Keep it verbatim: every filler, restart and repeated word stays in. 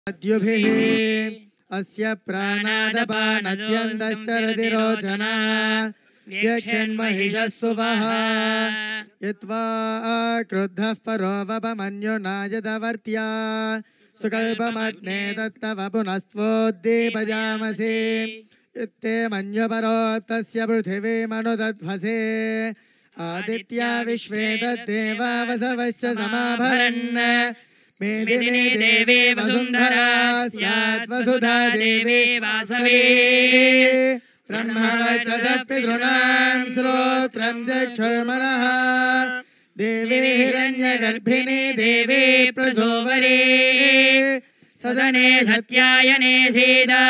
अद्युभिः अस्य प्राणादपानद्यन्तश्चरतिरोचना व्यक्षन्महिषः सुवः यत्वा क्रुद्धः परो वपमन्यो नायदवर्त्या सुकल्पमग्ने तत्तव पुनस्त्वोद्दीपयामसि इत्ते मन्युपरो तस्य पृथिवी मनुदध्वसे आदित्या विश्वे तद्देवा वसवश्च समाभरन् मेदिनी देवी वसुन्धरा स्यात् वसुधा देवी वासवी ब्रह्मवर्चसपितॄणां श्रोत्रं चक्षुर्मनः देवी हिरण्यगर्भिणी देवी प्रसोवरी सदने सत्यायने सीता